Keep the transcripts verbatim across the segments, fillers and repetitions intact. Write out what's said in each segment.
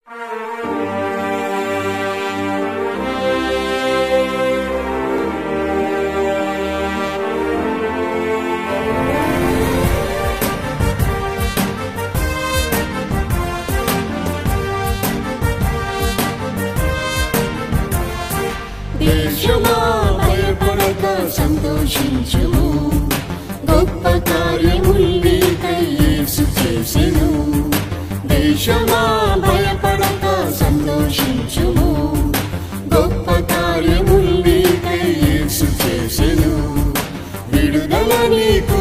దేశమా భయపడక సంతోషించుము, గొప్ప కార్యములు నీకై యేసు చేసెను. దేశమా భయపడక సంతోషించుము, గొప్ప కార్యములు నీకై యేసు చేసెను. విడుదల నీకు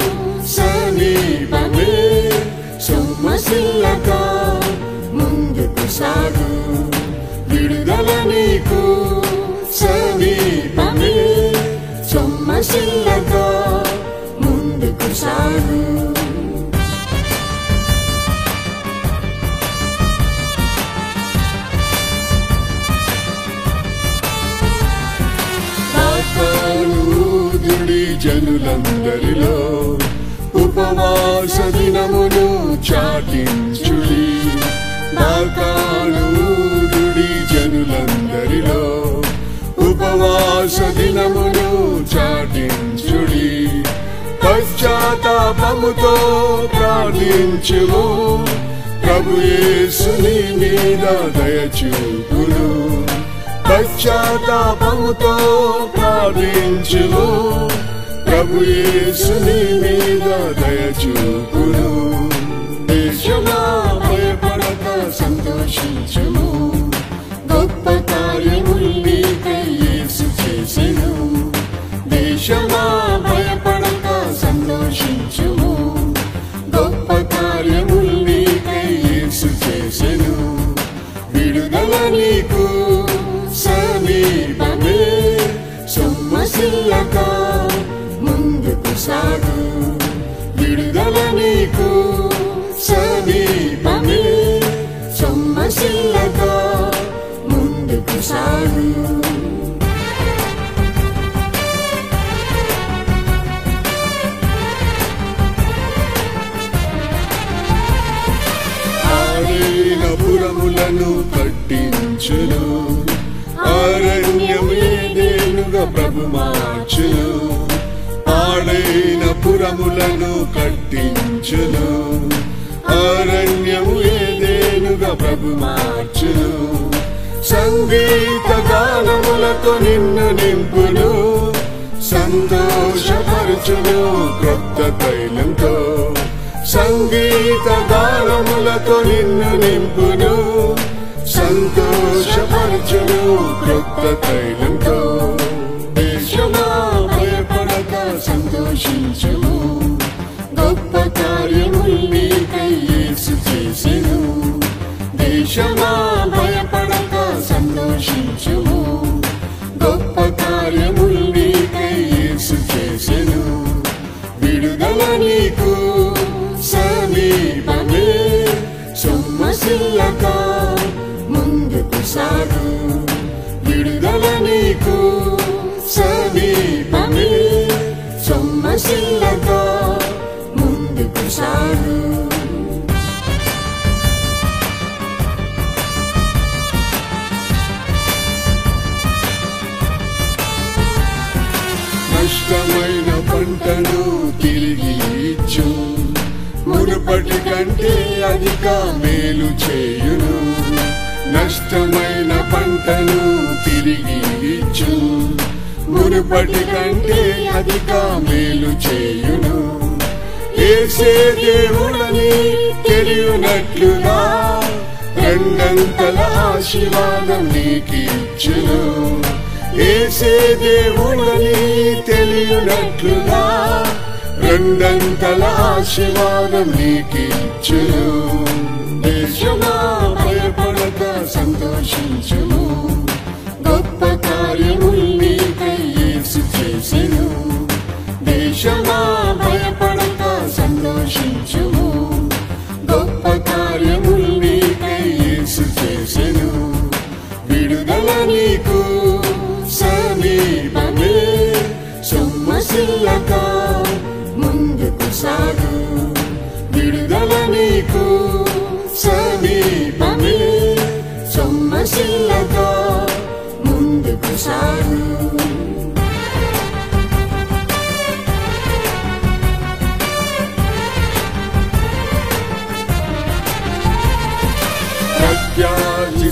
సమీపమే, సొమ్మసిల్లక ముందుకు సాగు. విడుదల నీకు సమీపమే, సొమ్మసిల్లక ముందుకు సాగు. ఊదుడి జనులందరిలో ఉపవాస దినమును చాటించుడి. ఊదుడి జనులందరిలో ఉపవాస దినమును చాటించుడి. పశ్చాత్తాపముతో ప్రార్థించుము, ప్రభు యేసు నీ మీద దయచూపును. పశ్చాత్తాపముతో ప్రార్థించుము, ప్రభు యేసు నీ మీద దయచూపును. దేశమా భయపడక సంతోషించుము, గొప్ప కార్యములు నీకై యేసు చేసెను. దేశమా భయపడక సంతోషించుము, గొప్ప కార్యములు నీకై యేసు చేసెను. విడుదల నీకు సమీపమే, సొమ్మసిల్లక ముందుకు సాగు. విడుదల నీకు సమీపమే, సొమ్మసిల్లక ముందుకు సాగు. ఆరైన పురములను కట్టించును, అరణ్యము ఏదెనుగా ప్రభు మార్చును. పాడైన పురములను కట్టించును, అరణ్యము ఏదెనుగా ప్రభు మార్చును. సంగీత గానములతో నిన్ను నింపును, సంతోషపరచును క్రొత్త తైలంతో. సంగీత గానములతో నిన్ను నింపును, సంతోషపరచును క్రొత్త తైలంతో. దేశమా భయపడక సంతోషించుము, గొప్ప కార్యములు నీకై యేసు చేసెను. దేశమా భయపడక సంతోషించుము, గొప్ప కార్యములు నీకై యేసు చేసెను. విడుదల నీకు సమీపమే, సొమ్మసిల్లక ముందుకు సాగు. విడుదల నీకు సమీపమే, సొమ్మసిల్లక ముందుకు సాగు. నష్టమైన పంటను తిరిగి ఇచ్చు, మునుపటి కంటే అధిక మేలు చేయును. నష్టమైన పంటను తిరిగి ఇచ్చు, మునుపటి కంటే అధిక మేలు చేయును. యేసే దేవుడని తెలియనట్లుగా రెండంతల ఆశీర్వాదం నీకిచ్చును. యేసే దేవుడని తెలియనట్లుగా రెండంతల ఆశీర్వాదం నీకిచ్చును. దేశమా భయపడక సంతోషించుము, గొప్ప కార్యములు నీకై యేసు చేసెను. దేశమా భయపడక సంతోషించుము, గొప్ప కార్యములు నీకై యేసు చేసెను. విడుదల నీకు సమీపమే, సొమ్మసిల్లక ముందుకు సాగు. విడుదల నీకు సమీపమే,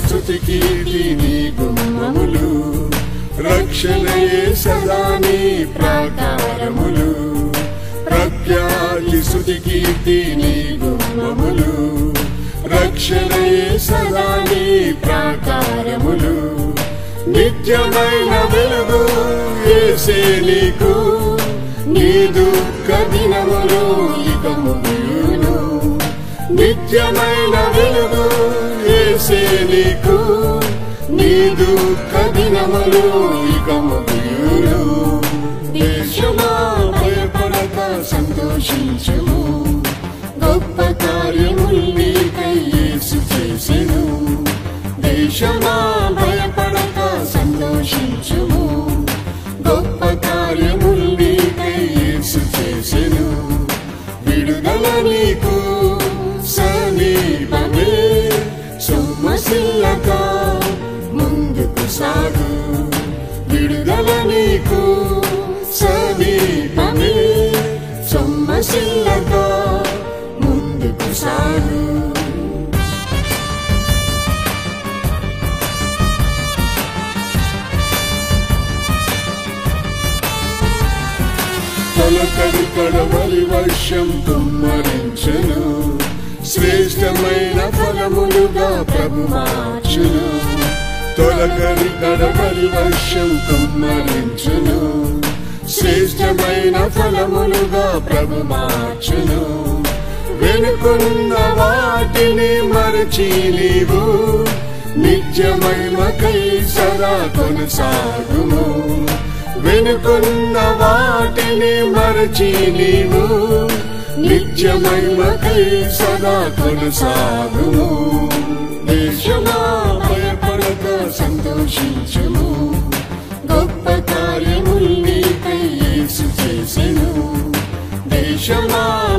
స్తుతి కీర్తి నీ గుమ్మములు రక్షణయే సదా నీ ప్రాకారములు ప్రఖ్యాతి స్తుతి కీర్తి నీ గుమ్మములు రక్షణయే సదా నీ ప్రాకారములు నిత్యమైన వెలుగు యేసే నీకు నీ దుఃఖ దినములు ఇక ముగియును నిత్యమైన వెలుగు యేసే నీకు నీ దుఃఖ దినములు ఇక ముగియును దేశమా భయపడక సంతోషించుము గొప్ప కార్యములు నీకై యేసు చేసెను దేశమా భయపడక సంతోషించుము గొప్ప కార్యములు నీకై యేసు చేసెను విడుదల నీకు సమీపమే సొమ్మసిల్లక ముందుకు సాగు విడుదల నీకు సమీపమే సొమ్మసిల్లక ముందుకు సాగు తొలకరి కడవలి వర్షం కుమ్మరించెను శ్రేష్టమైన ఫలములుగా ప్రభు మార్చును తొలకరి కడవలి వర్షం కుమ్మరించెను శ్రేష్టమైన ఫలములుగా ప్రభు మార్చును వెనుకున్న వాటిని మరచి నీవు నిత్యమహిమకై సదా కొనసాగుము వెనుకున్న వాటిని మరచి నీవు నిత్యమహిమకై సదా కొనసాగుము దేశమా భయపడక సంతోషించుము గొప్ప కార్యములు నీకై యేసు చేసెను దేశమా